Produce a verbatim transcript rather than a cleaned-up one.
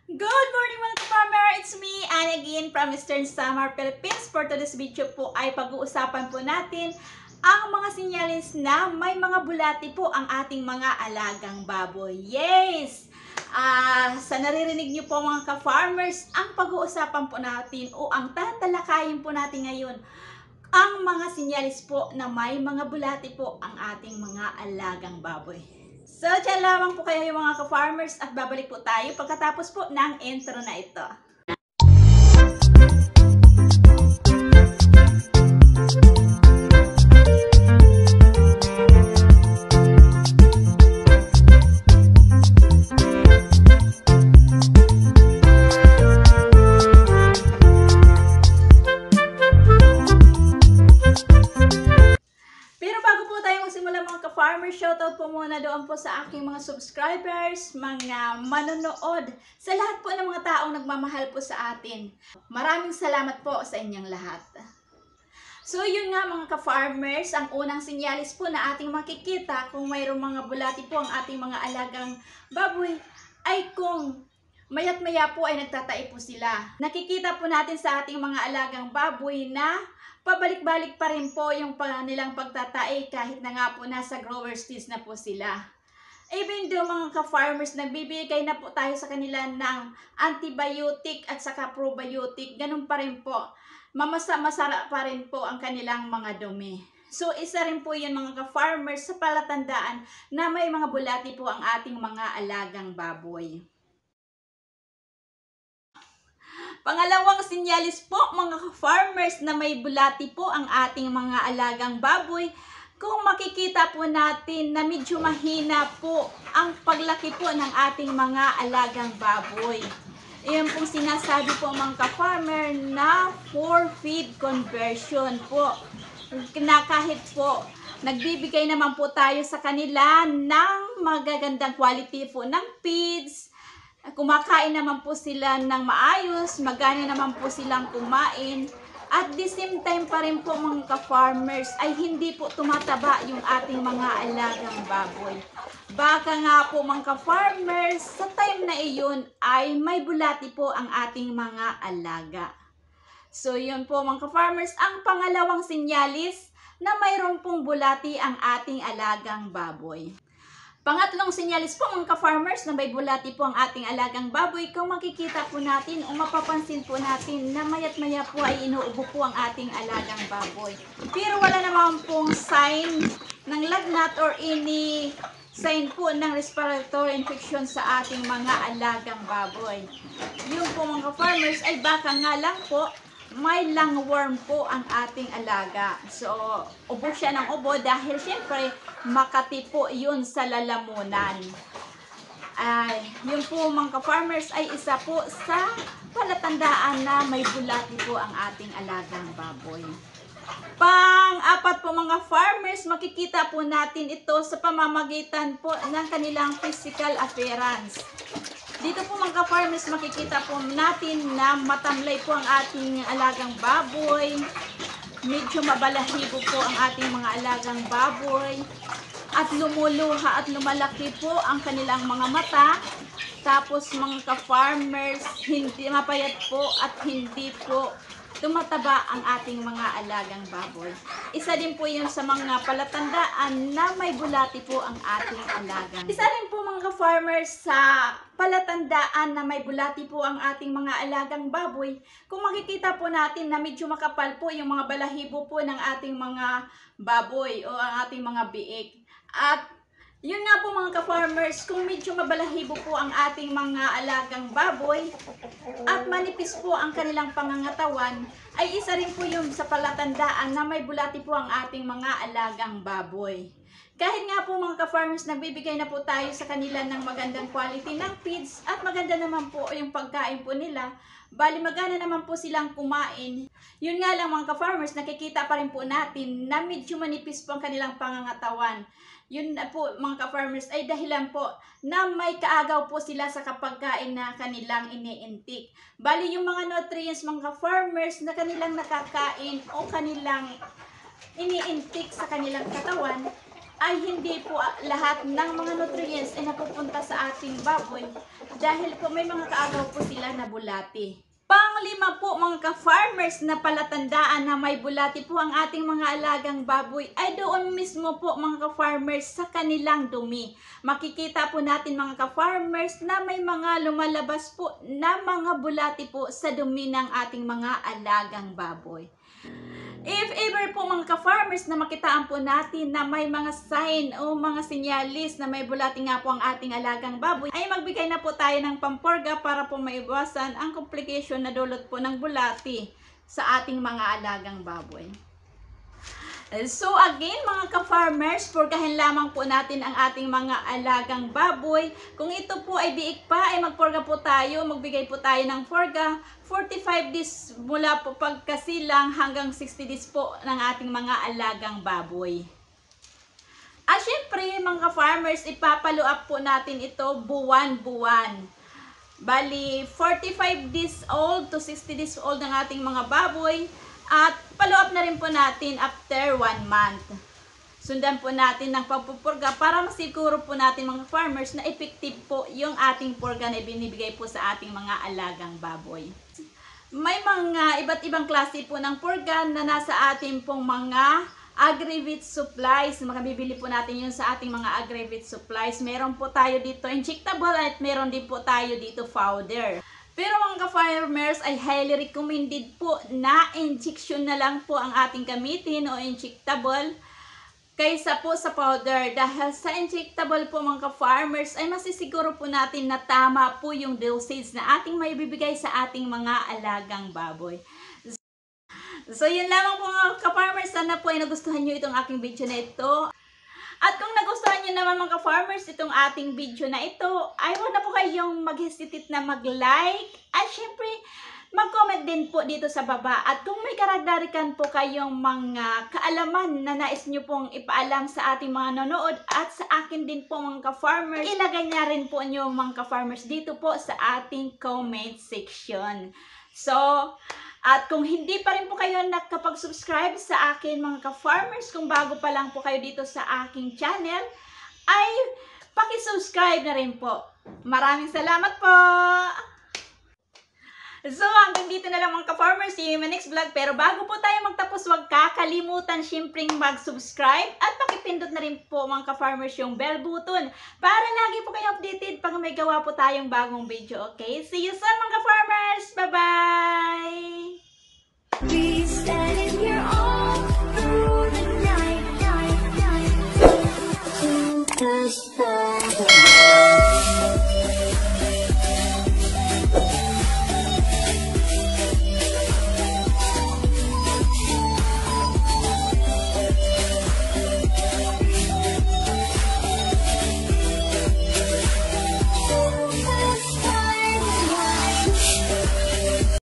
Good morning mga ka-farmer! It's me, Anne again from Eastern Samar, Philippines. For today's video po ay pag-uusapan po natin ang mga sinyalis na may mga bulati po ang ating mga alagang baboy. Yes! Uh, sa naririnig niyo po mga ka-farmers, ang pag-uusapan po natin o ang tatalakayin po natin ngayon, ang mga sinyalis po na may mga bulati po ang ating mga alagang baboy. So, dyan lamang po kayo yung mga ka-farmers at babalik po tayo pagkatapos po ng intro na ito. Shoutout po muna doon po sa aking mga subscribers, mga manonood, sa lahat po ng mga taong nagmamahal po sa atin. Maraming salamat po sa inyong lahat. So yun nga mga ka-farmers, ang unang sinyalis po na ating makikita kung mayroong mga bulati po ang ating mga alagang baboy ay kung mayat maya po ay nagtatai po sila. Nakikita po natin sa ating mga alagang baboy na pabalik-balik pa rin po yung nilang pagtatae kahit na nga po nasa grower stage na po sila. Even though mga ka-farmers, nagbibigay na po tayo sa kanila ng antibiotic at saka probiotic, ganun pa rin po. Mamasa-masara pa rin po ang kanilang mga dumi. So isa rin po yun mga ka-farmers sa palatandaan na may mga bulati po ang ating mga alagang baboy. Pangalawang sinyalis po mga farmers na may bulati po ang ating mga alagang baboy, kung makikita po natin na medyo mahina po ang paglaki po ng ating mga alagang baboy. Iyan pong sinasabi po mga ka-farmer na for feed conversion po. Na kahit po nagbibigay naman po tayo sa kanila ng magagandang quality po ng feeds, kumakain naman po sila ng maayos, magana naman po silang kumain. At the same time pa rin po mga ka-farmers ay hindi po tumataba yung ating mga alagang baboy. Baka nga po mga ka-farmers, sa time na iyon ay may bulati po ang ating mga alaga. So yun po mga ka-farmers, ang pangalawang sinyalis na mayroon pong bulati ang ating alagang baboy. Pangatlong sinyalis po mga ka-farmers na may bulati po ang ating alagang baboy, kung makikita po natin o mapapansin po natin na mayat maya po ay inuubo po ang ating alagang baboy. Pero wala naman pong sign ng lagnat or any sign po ng respiratory infection sa ating mga alagang baboy. Yung po mga ka-farmers ay baka nga lang po may lungworm po ang ating alaga. So, ubo siya ng ubo dahil syempre makati po yun sa lalamunan. Ay, yun po mga ka-farmers ay isa po sa palatandaan na may bulati po ang ating alagang baboy. Pang-apat po mga farmers, makikita po natin ito sa pamamagitan po ng kanilang physical appearance. Dito po mga ka-farmers, makikita po natin na matamlay po ang ating alagang baboy. Medyo mabalahibo po ang ating mga alagang baboy. At lumuluha at lumalaki po ang kanilang mga mata. Tapos mga ka-farmers, hindi mapayat po at hindi po tumataba ang ating mga alagang baboy. Isa din po yun sa mga palatandaan na may bulati po ang ating alagang. Isa rin po mga farmers sa palatandaan na may bulati po ang ating mga alagang baboy, kung makikita po natin na medyo makapal po yung mga balahibo po ng ating mga baboy o ang ating mga biik. At yun nga po mga ka-farmers, kung medyo mabalahibo po ang ating mga alagang baboy at manipis po ang kanilang pangangatawan, ay isa rin po yung sa palatandaan na may bulati po ang ating mga alagang baboy. Kahit nga po mga ka-farmers, nagbibigay na po tayo sa kanila ng magandang quality ng feeds at maganda naman po yung pagkain po nila, bali magana naman po silang kumain. Yun nga lang mga ka-farmers, nakikita pa rin po natin na medyo manipis po ang kanilang pangangatawan. Yun na po mga ka-farmers ay dahilan po na may kaagaw po sila sa kapagkain na kanilang iniintik. Bali yung mga nutrients mga ka-farmers na kanilang nakakain o kanilang iniintik sa kanilang katawan ay hindi po lahat ng mga nutrients ay napupunta sa ating baboy dahil po may mga kaagaw po sila na bulati. Panglima po mga ka-farmers na palatandaan na may bulati po ang ating mga alagang baboy ay doon mismo po mga ka-farmers sa kanilang dumi. Makikita po natin mga ka-farmers na may mga lumalabas po na mga bulati po sa dumi ng ating mga alagang baboy. If ever po mga ka-farmers na makitaan po natin na may mga sign o mga sinyalis na may bulati nga po ang ating alagang baboy, ay magbigay na po tayo ng pamporga para po maiwasan ang complication na dulot po ng bulati sa ating mga alagang baboy. So again mga ka-farmers, purgahin lamang po natin ang ating mga alagang baboy. Kung ito po ay biik pa, ay magporga po tayo, magbigay po tayo ng porga forty-five days mula po pagkasilang hanggang sixty days po ng ating mga alagang baboy. At syempre mga ka-farmers, ipapalo up po natin ito buwan-buwan. Bali, forty-five days old to sixty days old ng ating mga baboy. At follow up na rin po natin after one month. Sundan po natin ng pagpupurga para masiguro po natin mga farmers na effective po yung ating purga na binibigay po sa ating mga alagang baboy. May mga iba't ibang klase po ng purga na nasa ating pong mga Agrivet supplies. Makabibili po natin yun sa ating mga Agrivet supplies. Meron po tayo dito injectable at meron din po tayo dito powder. Pero mga ka-farmers ay highly recommended po na injection na lang po ang ating gamitin o injectable kaysa po sa powder. Dahil sa injectable po mga ka-farmers ay masisiguro po natin na tama po yung dosage na ating may bibigay sa ating mga alagang baboy. So yun lamang po mga ka-farmers, sana po ay nagustuhan nyo itong aking video na ito. At kung nagustuhan nyo naman mga ka-farmers itong ating video na ito, ay huwag na po kayong mag-hesitate na mag-like. At syempre, mag-comment din po dito sa baba. At kung may karagdarikan po kayong mga kaalaman na nais nyo pong ipaalam sa ating mga nanonood at sa akin din po mga ka-farmers, ilagay na rin po nyo mga ka-farmers dito po sa ating comment section. So, at kung hindi pa rin po kayo nakapag-subscribe sa akin mga ka-farmers, kung bago pa lang po kayo dito sa aking channel, ay paki-subscribe na rin po. Maraming salamat po! So hanggang dito na lang mga ka-farmers, see you in my next vlog. Pero bago po tayo magtapos, huwag kakalimutan syempreng mag-subscribe at pakipindot na rin po mga ka-farmers yung bell button para lagi po kayo updated pag may gawa po tayong bagong video. Okay? See you soon mga ka-farmers! Bye-bye! Please let it hear all through the night, night, night. To the sky.